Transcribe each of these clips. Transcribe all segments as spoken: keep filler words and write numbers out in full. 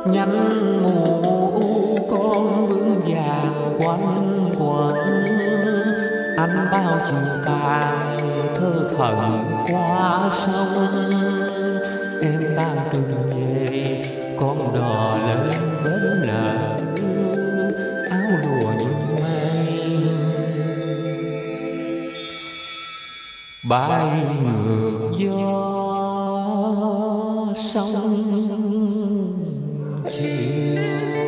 nhánh mù u con bướm vàng quanh quẩn. Anh bao chiều càng thơ thần qua sông, em tan trường về con đò lên bến lỡ, áo lụa như mây bay ngược gió sông chiều.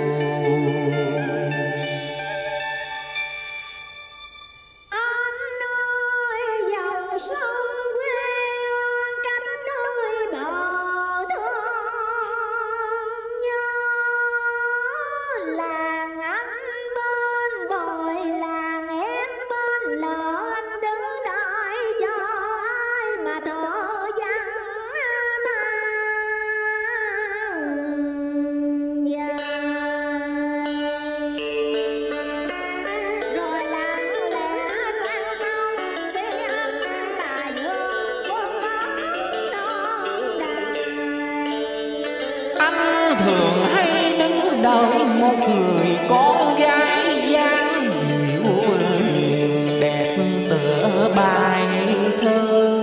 Anh thường hay đứng đợi một người con gái dáng dịu hiền đẹp tựa bài thơ.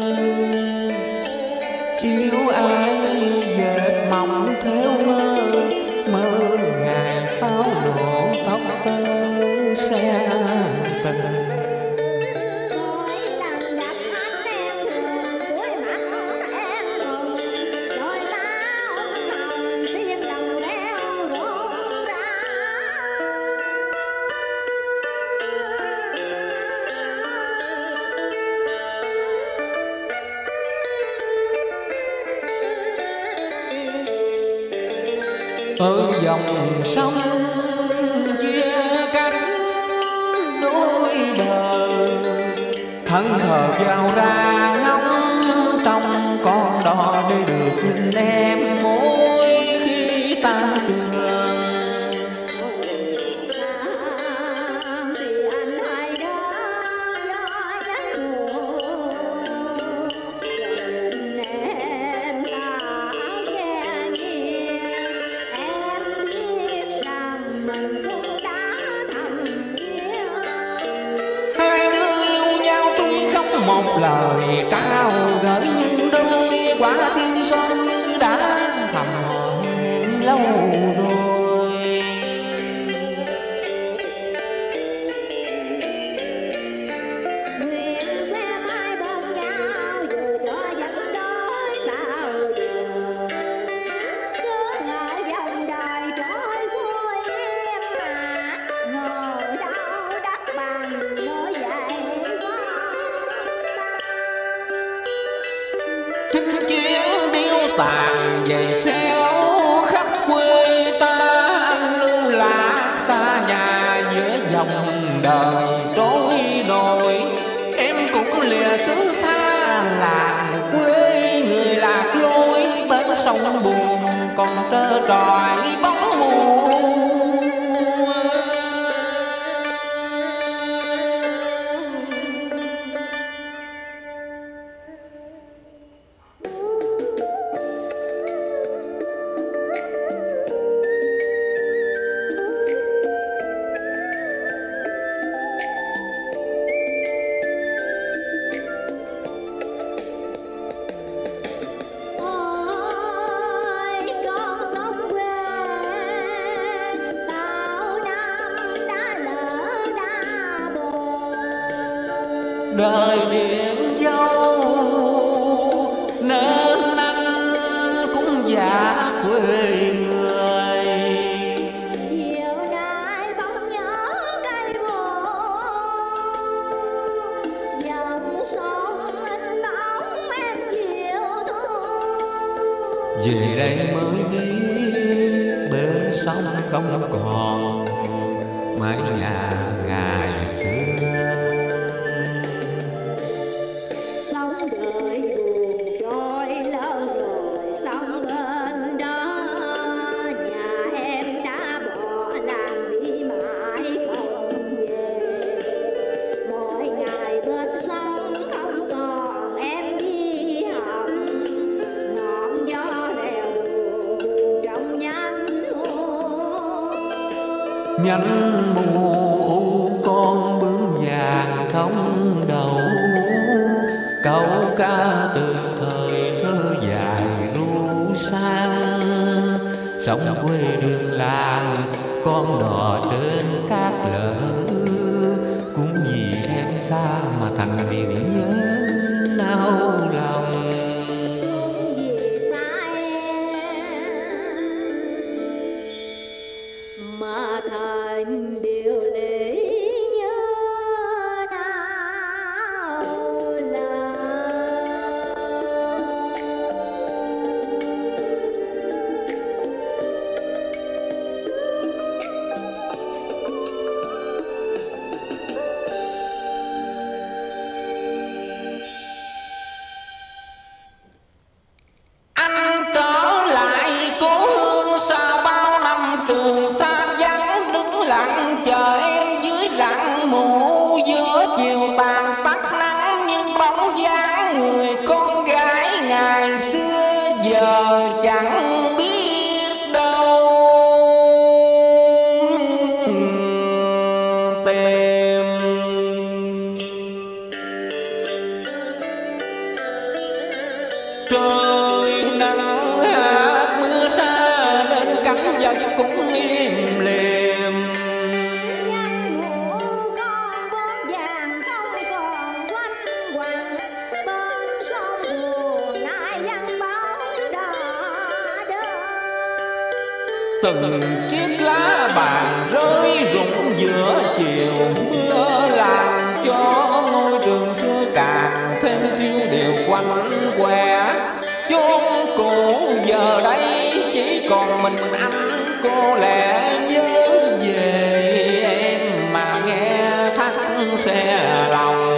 Yêu ai dệt mộng theo mơ, mơ ngày pháo nổ tóc tơ xe tình. Ở dòng sông chia cách đôi bờ, thân thờ vào ra ngóng trong con đò để được nhìn em mỗi khi tan trường. Một lời trao gửi những đôi quả thiên son như đã thầm hẹn lâu rồi. Nguyện sẽ mãi bên nhau dù cho vẫn đôi sao giờ, cứ ngỡ dòng đời trôi xuôi em mà ngờ đâu đất bằng nỗi dậy. Chinh chiến điêu tàn về xéo khắp quê ta, anh lưu lạc xa nhà giữa dòng đời trôi nổi. Em cũng lìa xứ xa làng quê người lạc lối, bên sông buồn còn trơ trọi bóng mù. Đời biển dâu nên anh cũng giả quê người. Chiều nay bóng nhớ cây buồn, dòng sông anh bóng em chiều thương. Về đây mới biết bên sông không còn mái nhà ngày xưa. Ngọn gió lèo trong nhánh nhánh mù con bướm vàng không đầu. Câu ca từ thời thơ dài ru sang, sống quê đường làng con đò trên cát lở. Cũng vì em xa mà thành biển nhớ nao lòng. Mà thành điều lệ nhớ nào là anh trở lại cố hương sau bao năm trường xa vắng, đứng lặng chờ em dưới lặng mù giữa chiều tàn tắt nắng. Nhưng bóng dáng người con gái ngày xưa giờ chẳng biết đâu tìm. Trời nắng hát mưa xa lên cánh vật cũng im lìm. nhánh mùa con bướm vàng không còn quanh quẩn bên sông buồn nay văn báo đã đến. Từng chiếc lá bàn rơi rụng giữa chiều mưa, làm cho ngôi trường xưa càng thêm tiêu điều quanh quẻ. Chốn cũ giờ đây chỉ còn mình anh cô lẻ nhớ về em mà nghe thắt xe lòng.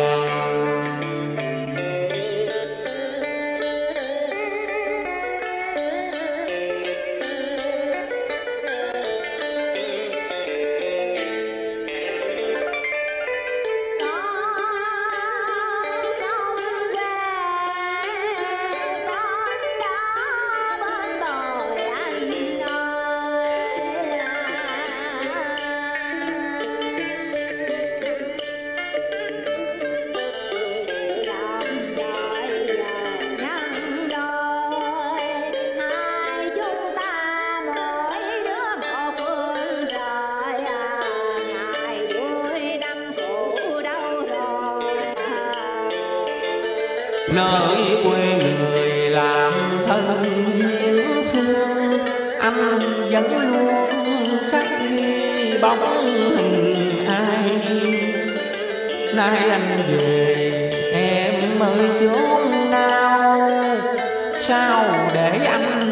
Nơi quê người làm thân viễn phương, anh vẫn luôn khắc ghi bóng hình ai. Nay anh về em ơi chốn nào, sao để anh